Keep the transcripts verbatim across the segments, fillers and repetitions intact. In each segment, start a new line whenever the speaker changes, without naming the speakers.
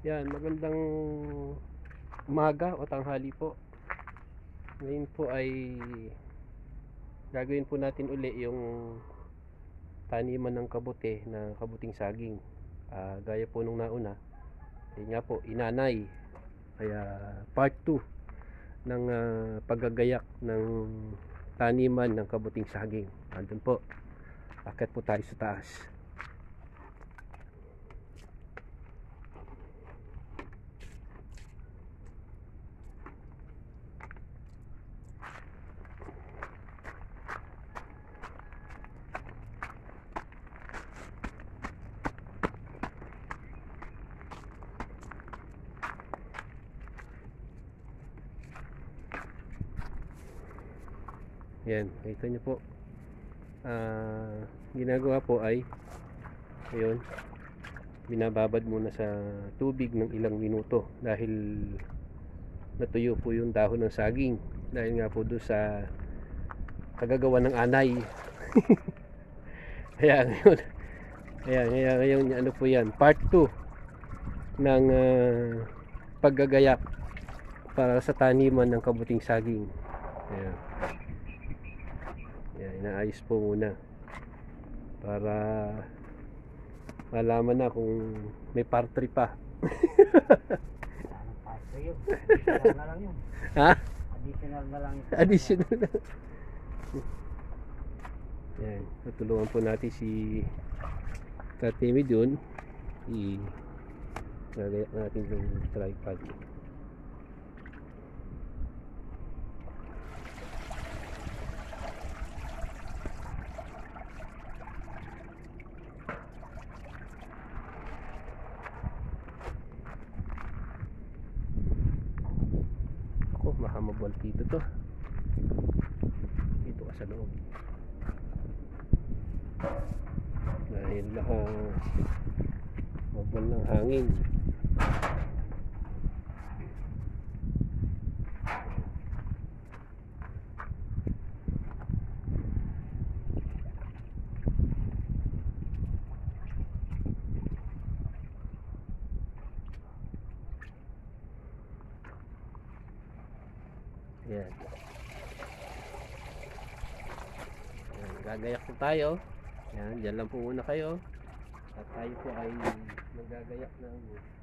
Yan, magandang umaga o tanghali po. Ngayon po ay gagawin po natin uli yung taniman ng kabote na kabuting saging. Uh, gaya po nung nauna, yun nga po, inanay. Kaya part two ng uh, paggagayak ng taniman ng kabuting saging. Andun po, akit po tayo sa taas. Yan, kita nyo po. Uh, ginagawa po ay ayun, binababad muna sa tubig ng ilang minuto dahil natuyo po yung dahon ng saging dahil nga po doon sa kagagawa ng anay. Kaya ngayon, ayan, ngayon, ngayon ano po yan, part two ng uh, paggagayak para sa taniman ng kabuting saging. Ayan. Ayan, inaayos po muna para malaman na kung may part three pa.
Additional na lang yun.
Ha?
Additional na lang yun.
Additional na. Ayan, tutulungan po natin si Katemi dun. I-gagayak natin yung tripod. Ako, mahamabal dito to. Dito ka sa loob. Dahil naka mabal ng hangin. Yan. Yan, gagayak po tayo. Yan, dyan lang po muna kayo. At tayo po ay magagayak ng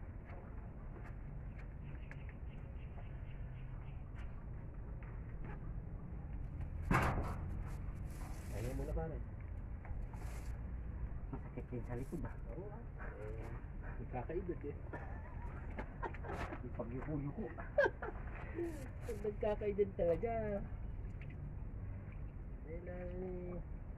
ayaw muna pa rin.
Masakit din sa likod ba?
Oo ah. Eh, ikakaibig eh.
Ipag-yuko-yuko.
Pag nagkakaidin talaga. Kailangan eh.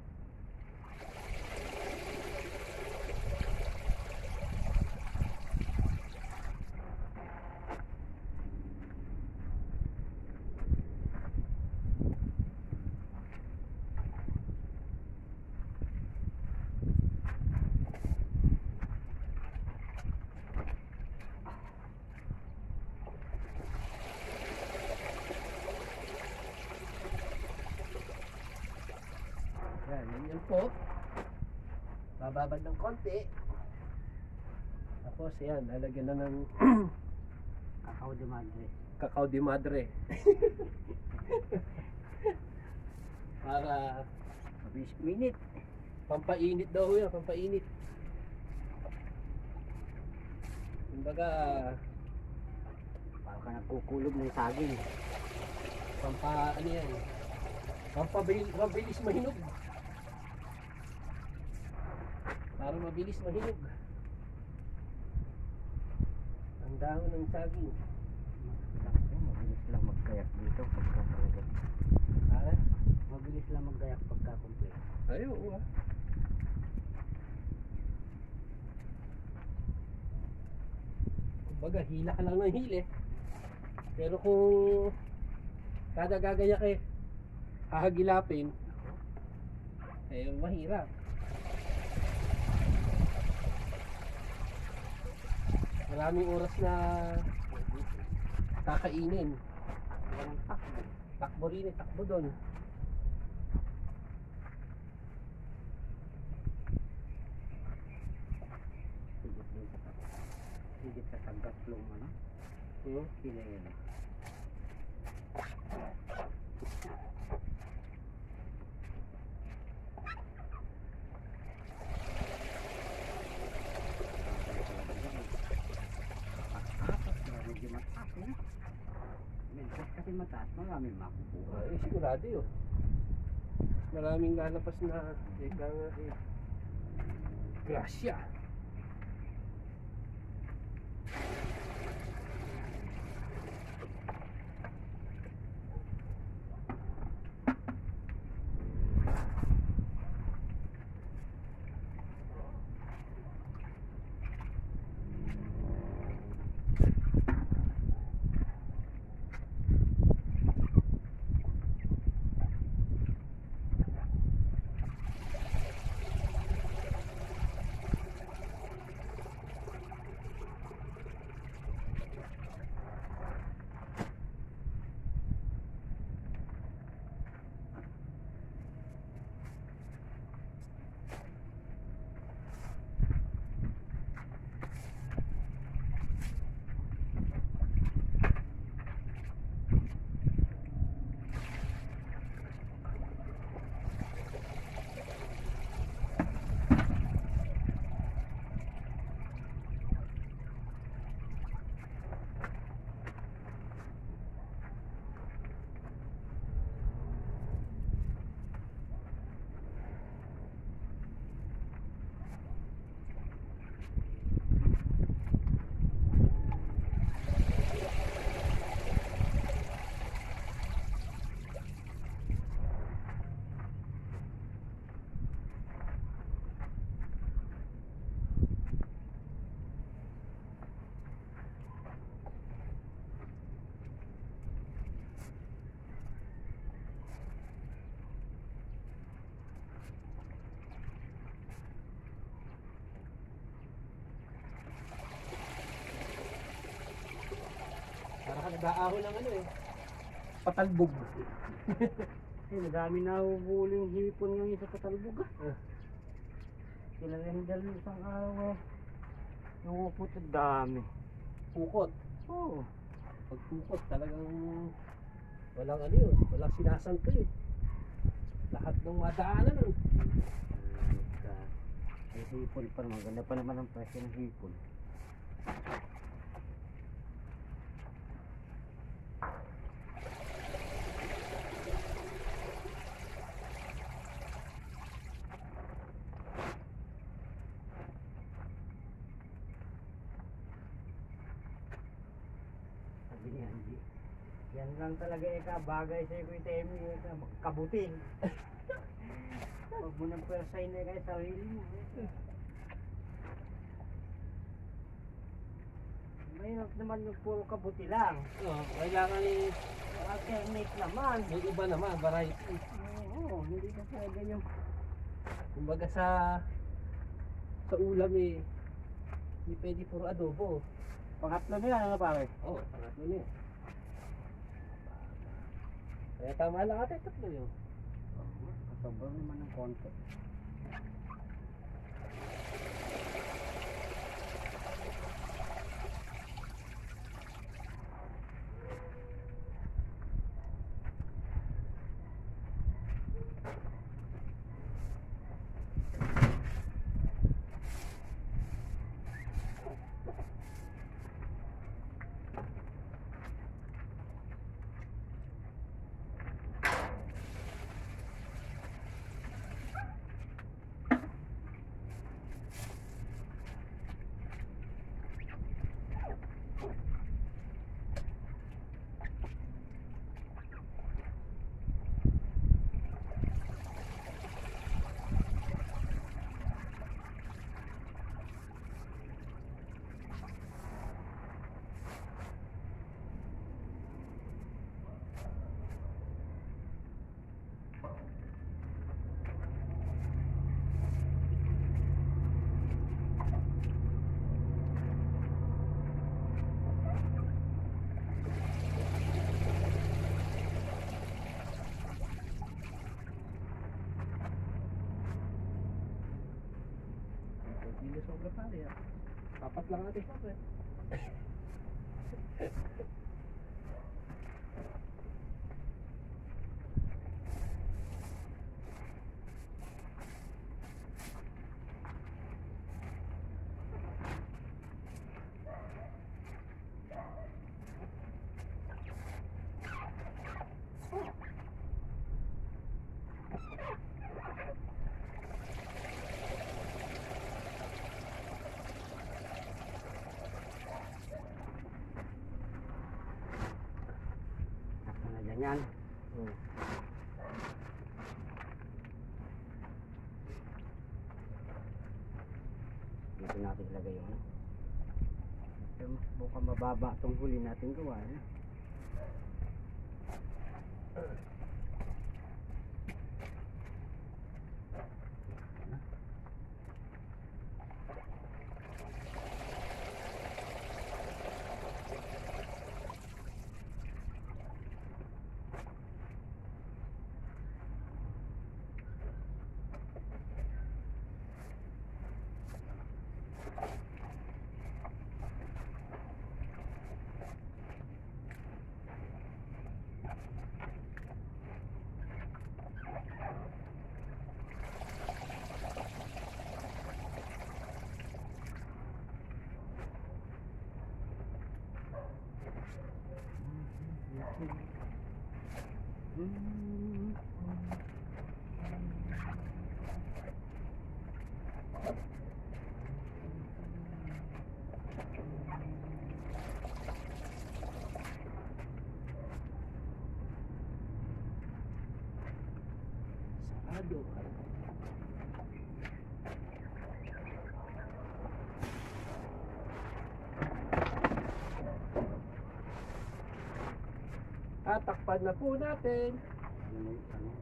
Yan, yan po. Bababad ng konti. Tapos yan, lalagyan na ng
Kakao de madre.
Cacao de madre. Para
Mabilis minute.
pampainit daw yan, pampainit. Kumbaga,
Parang ka nagkukulog ng saging.
pampa, ano yan, pampabilis, mabilis mahinog. Para mabilis mahinog. Ang dahon ng saging.
Mabilis lang magkayak dito pagka talaga.
Ha?
Mabilis lang magkayak pagka complete.
Ay, oo ah. Kumbaga, hila ka lang ng hili. Pero kung kada gagayak eh, hahagilapin, eh mahirap. Maraming oras na kakainin.
Walang takbo.
Takbo rin eh, takbo doon.
malapit sa Tagatlong ano,
Hmm?
Kilay. Medyo mataas na. Medyo kasi mataas, maraming makukuha.
Ah, eh, sigurado yun. Maraming lalabas na eka nga eh. Grasya. Para ka nag-aahon ng ano eh. Patalbog.
Eh, madami na hubuli yung hipon ngayon sa Katalbog ah.
Ah.
Sila rin dalo isang araw eh. Yung upot ang dami.
Pukot.
Oo.
Pag pukot talagang walang ano yun. Walang sinasangkal eh. Lahat ng madaanan nun.
Ay hipon pa naman. Ganda pa naman ang presyo ng hipon. Sabi ni Angie, yan lang talaga eka bagay sa Kuya Temi eka kabutin. Huwag mo nang persayin na kaya sarili mo. Mahirap naman yung puro kabuti lang.
Oo, kailangan eh,
Alternate naman.
may iba naman, variety.
Oo, hindi na pwede yung
Kumbaga sa sa ulam eh, hindi pwede puro adobo.
pangatlo na yan, ano pare?
Oo, oh, pangatlo na yun. Kaya tama lang ate, tatlo yun.
Sobrang naman ng konti.
Hindi sobra pare ah. Apat lang ate, pare.
Sakto na dyan yan.
Hmm.
Dito natin ilagay yung ano. Pero mukhang mababa itong huli natin gawa. Eh. Sarado.
Tatakpan na po natin.
Ano, ano?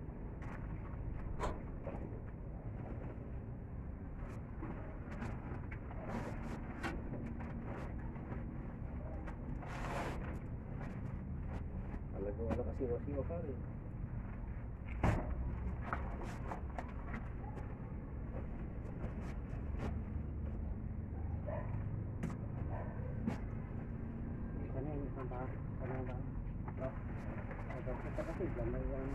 Talaga wala kasi wasiwa pa rin.
Sana yung isang ba? Sana ba? Oh. Ada kita kasi gamay yan.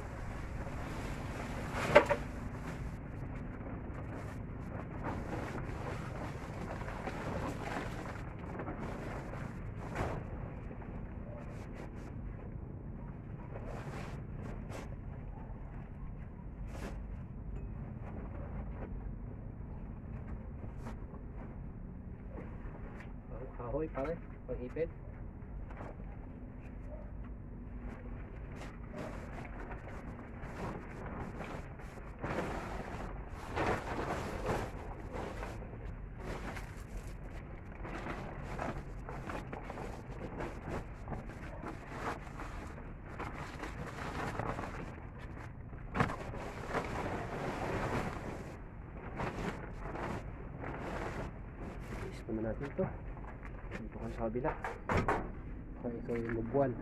Kahoy pare, pag-ipit. Ilis muna natin ito. Dito ka sa kabila. Kaya ikaw yung mabuwan.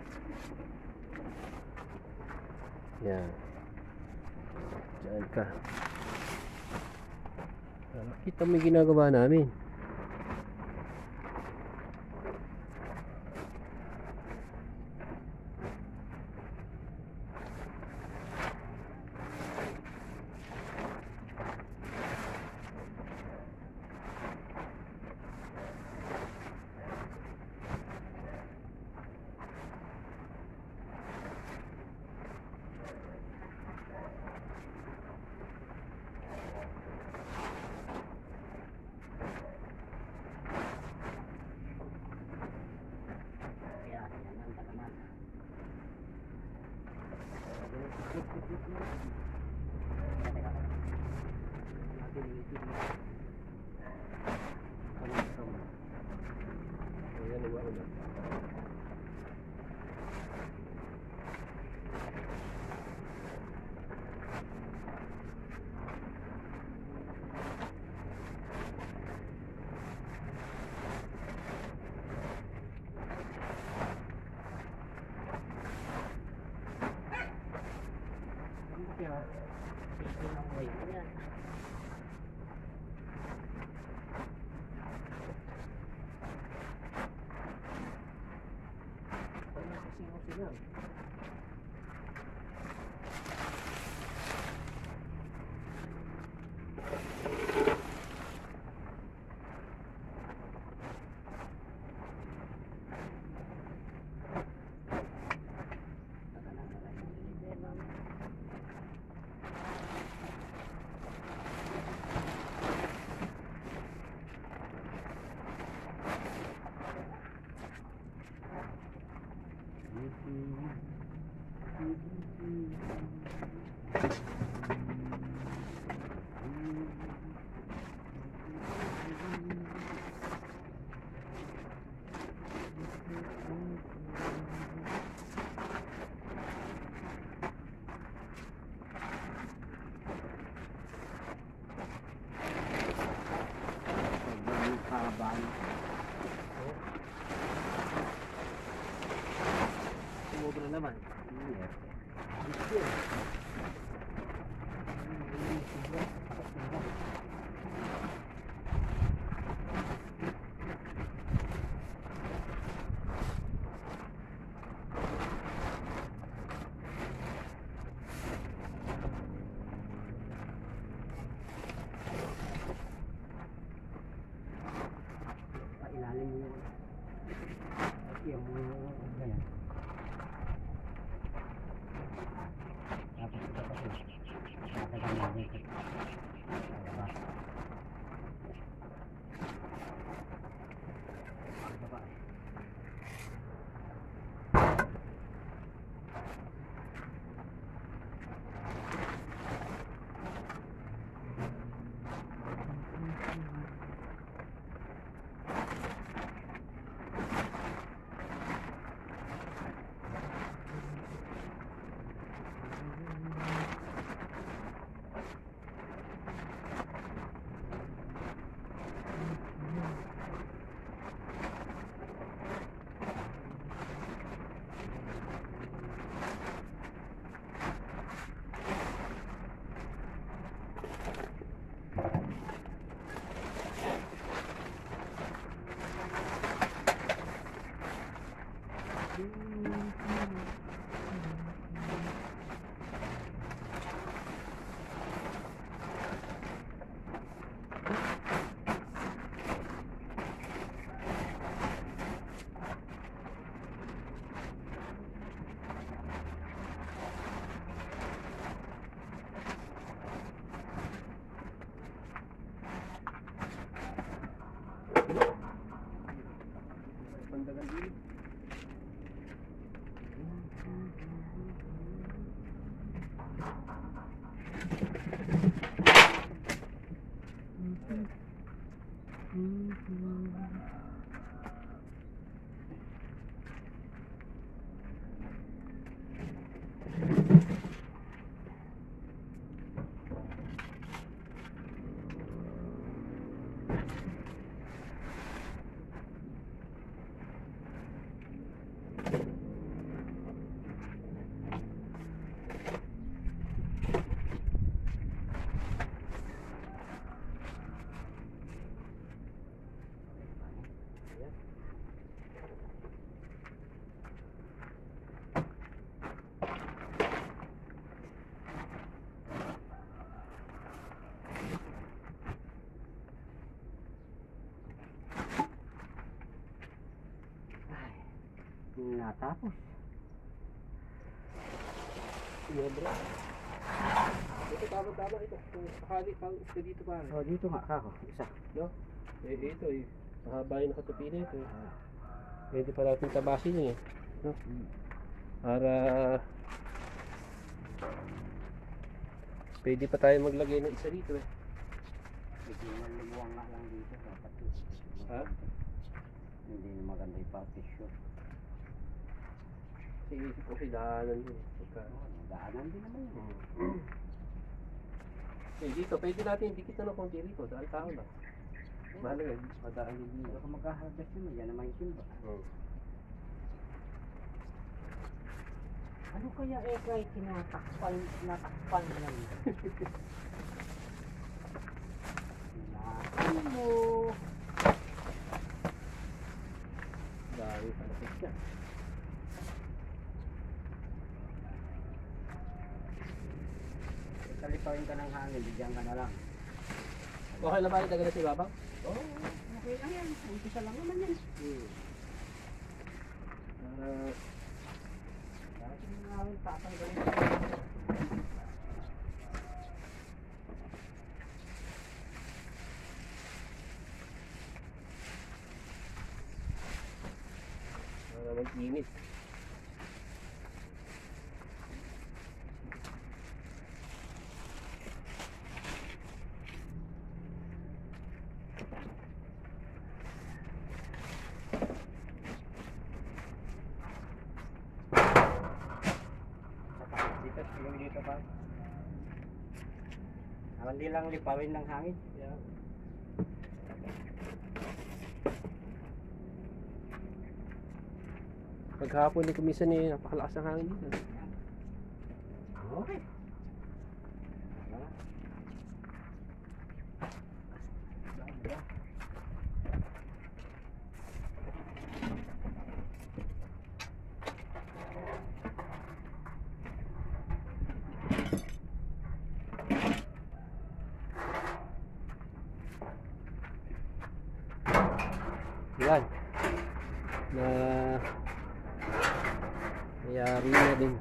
Yan. Diyan ka. Ah, kita mo yung ginagawa namin.
Kaya yan ang tagaman.
Ayan, iwa na.
Kaya, pwede ng way mo yan. yan. Kaban.
Sumobra naman.
Pailalim mo yun. At yung ganyan. Tapos ito kasi. Nakakagam na dito. Palabas. Palabas.
Pandagan dito.
Natapos.
Iya bro. Ito tama-tama ito. Kung sakali pang isa dito pare.
Oh, dito nga kako. Isa.
No? Eh, ito eh. Mahaba yung nakatupi na ito eh. Pwede pa natin tabasin eh. No? Para pwede pa tayo maglagay ng isa dito eh.
Hindi na lumuwang nga lang dito. Dapat yun.
Ha?
Hindi na maganda yung partition.
Sige, kasi daanan yun. Pagka...
Oh, daanan din naman yun.
Hmm. Eh, dito, pwede natin dikit na ng konti rito. Daan tao lang. Mahalaga, madaan din dito.
Pero kung magkaharvest naman, yan naman yung timba.
Hmm.
Ano kaya eh kahit tinatakpan, tinatakpan lang. Tinatakpan mo.
Dami palapit siya.
lipawin ka ng hangin, bigyan ka na lang.
Okay na ba yung dagat si Babang?
Oo, oh, okay lang yan. Umpisa lang naman yan.
Hmm.
Uh, Dati nga rin tatanggalin.
Para mag-init.
Dito, yung dito pa. Hindi lang lipawin ng hangin.
Yeah. Paghapon ni kumisan eh, napakalakas ng hangin dito.
Okay.
Yan. Na mayari na din.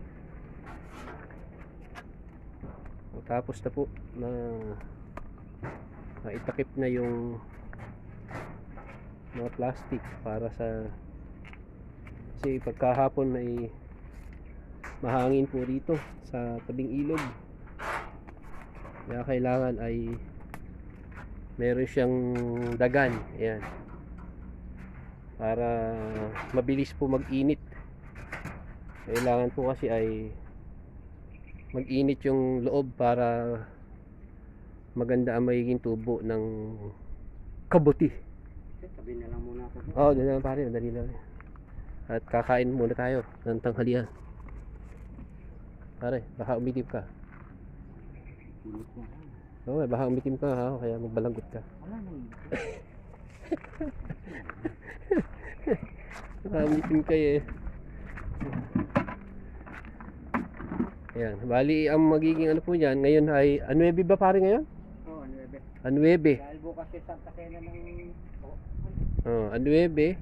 Tapos na po na naitakip na yung mga plastic para sa kasi pagkahapon may mahangin po rito sa tabing ilog, kaya kailangan ay meron siyang dagan. Ayan, para mabilis po mag-init. Kailangan po kasi ay mag-init yung loob para maganda ang magiging tubo ng kabuti.
Tabi na lang muna ako.
Oo, oh, doon na lang pare, madali lang. At kakain muna tayo ng tanghalian. Pare, baka umitim ka.
Init na.
Oo, oh, baka umitim ka ha, kaya magbalanggot ka.
Wala na yun.
Baka umitim ka eh. Ayan, bali ang magiging ano po yan, ngayon ay, anuebe ba pare ngayon?
Oo, oh, nuebe.
Anuebe.
Dahil bukas yung Santa Cena ng...
Oh, anuebe.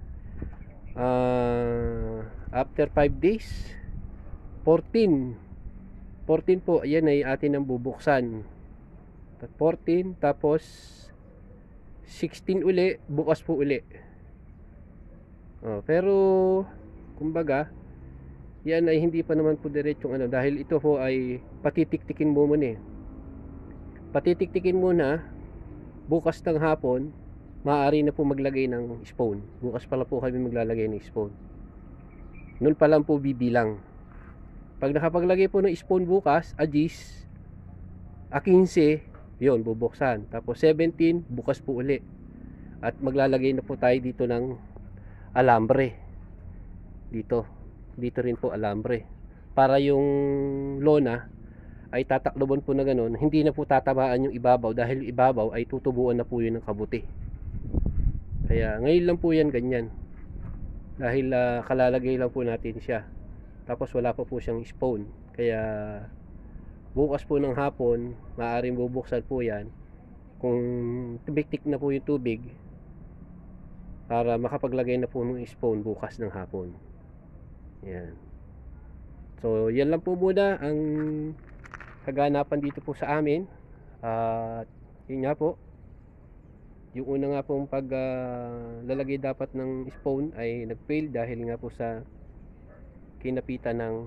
Ah, after five days, fourteen. fourteen po, ayan ay atin ang bubuksan. fourteen, tapos sixteen uli, bukas po uli. Oh, pero kumbaga, yan ay hindi pa naman po diretsong ano, dahil ito po ay patitiktikin mo muna eh. Patitiktikin muna, bukas ng hapon, maaari na po maglagay ng spawn. Bukas pala po kami maglalagay ng spawn. Noon pa lang po bibilang. Pag nakapaglagay po ng spawn bukas, agis, a quince, yun, bubuksan. Tapos seventeen, bukas po uli. At maglalagay na po tayo dito ng alambre. Dito. Dito rin po alambre. Para yung lona ay tatakloban po na ganun. Hindi na po tatamaan yung ibabaw dahil yung ibabaw ay tutubuan na po yun ng kabuti. Kaya ngayon lang po yan ganyan. Dahil uh, kalalagay lang po natin siya. Tapos wala pa po siyang spawn. Kaya bukas po ng hapon, maaaring bubuksan po yan. Kung tubig-tik na po yung tubig, para makapaglagay na po ng spawn bukas ng hapon. Yan. So, yan lang po muna ang kaganapan dito po sa amin. At uh, yun nga po, yung una nga pong pag uh, lalagay dapat ng spawn ay nag-fail dahil nga po sa kinapitan ng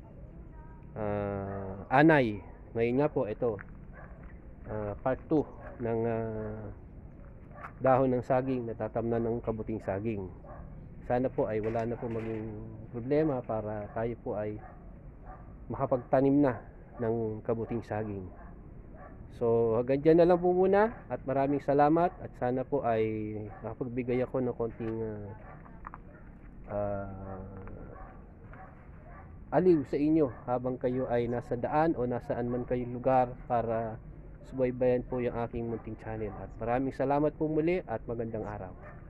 uh, anay. Ngayon nga po ito uh, part two ng uh, dahon ng saging, natatamnan ng kabuting saging. Sana po ay wala na po maging problema para tayo po ay makapagtanim na ng kabuting saging. So hanggang dyan na lang po muna at maraming salamat at sana po ay nakapagbigay ako ng konting uh, uh, aliw sa inyo habang kayo ay nasa daan o nasaan man kayong lugar para subaybayan po yung aking munting channel. At maraming salamat po muli at magandang araw.